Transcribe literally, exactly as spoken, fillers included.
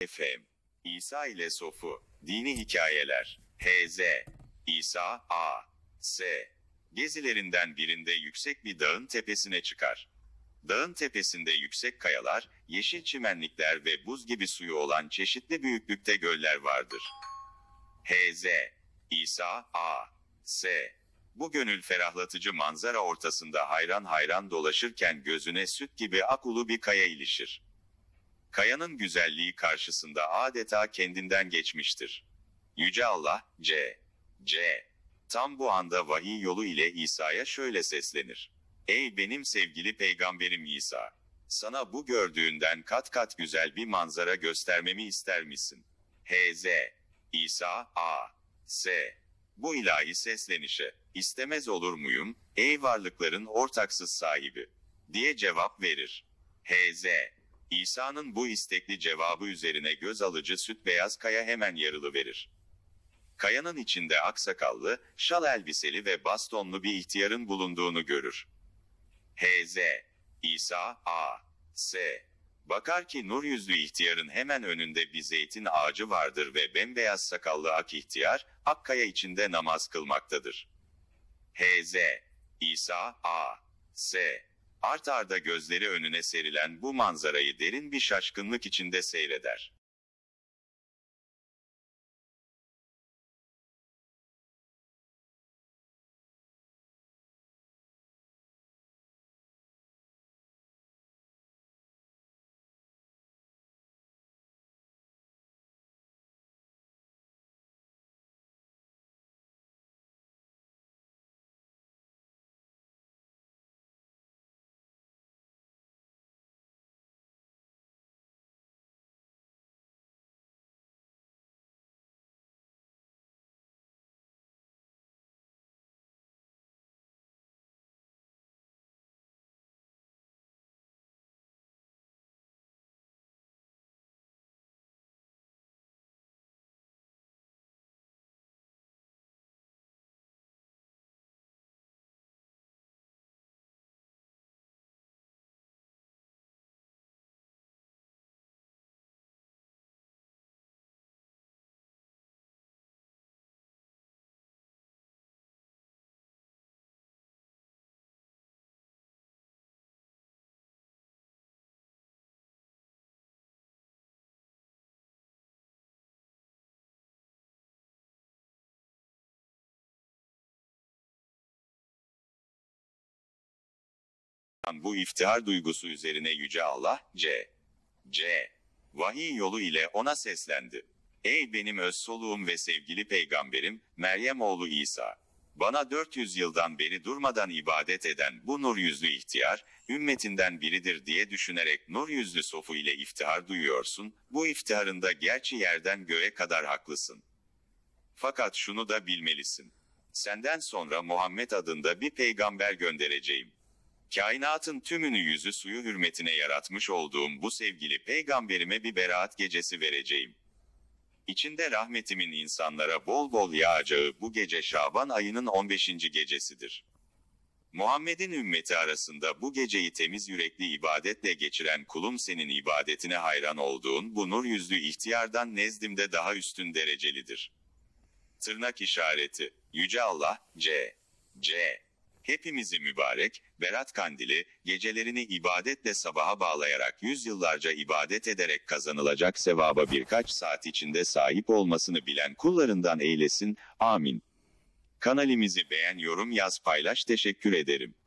Efem. İsa ile Sofu. Dini hikayeler. H Z. İsa, A. S. Gezilerinden birinde yüksek bir dağın tepesine çıkar. Dağın tepesinde yüksek kayalar, yeşil çimenlikler ve buz gibi suyu olan çeşitli büyüklükte göller vardır. H Z. İsa, A. S. Bu gönül ferahlatıcı manzara ortasında hayran hayran dolaşırken gözüne süt gibi akulu bir kaya ilişir. Kayanın güzelliği karşısında adeta kendinden geçmiştir. Yüce Allah, C. C. Tam bu anda vahiy yolu ile İsa'ya şöyle seslenir. Ey benim sevgili peygamberim İsa! Sana bu gördüğünden kat kat güzel bir manzara göstermemi ister misin? H Z. İsa, A. S. Bu ilahi seslenişe, istemez olur muyum, ey varlıkların ortaksız sahibi, diye cevap verir. H Z. İsa'nın bu istekli cevabı üzerine göz alıcı süt beyaz kaya hemen yarılıverir. Kayanın içinde aksakallı, şal elbiseli ve bastonlu bir ihtiyarın bulunduğunu görür. H Z. İsa, A. S. Bakar ki nur yüzlü ihtiyarın hemen önünde bir zeytin ağacı vardır ve bembeyaz sakallı ak ihtiyar, akkaya içinde namaz kılmaktadır. H Z. İsa, A. S. Art arda gözleri önüne serilen bu manzarayı derin bir şaşkınlık içinde seyreder. Bu iftihar duygusu üzerine Yüce Allah, C. C. Vahiy yolu ile ona seslendi. Ey benim öz soluğum ve sevgili peygamberim, Meryem oğlu İsa! Bana dört yüz yıldan beri durmadan ibadet eden bu nur yüzlü ihtiyar, ümmetinden biridir diye düşünerek nur yüzlü Sofu ile iftihar duyuyorsun, bu iftiharında gerçi yerden göğe kadar haklısın. Fakat şunu da bilmelisin. Senden sonra Muhammed adında bir peygamber göndereceğim. Kainatın tümünü yüzü suyu hürmetine yaratmış olduğum bu sevgili peygamberime bir beraat gecesi vereceğim. İçinde rahmetimin insanlara bol bol yağacağı bu gece Şaban ayının on beşinci gecesidir. Muhammed'in ümmeti arasında bu geceyi temiz yürekli ibadetle geçiren kulum senin ibadetine hayran olduğun bu nur yüzlü ihtiyardan nezdimde daha üstün derecelidir. Tırnak işareti, Yüce Allah, C. C. Hepimizi mübarek, Berat Kandili, gecelerini ibadetle sabaha bağlayarak yüzyıllarca ibadet ederek kazanılacak sevaba birkaç saat içinde sahip olmasını bilen kullarından eylesin, amin. Kanalimizi beğen, yorum yaz, paylaş, teşekkür ederim.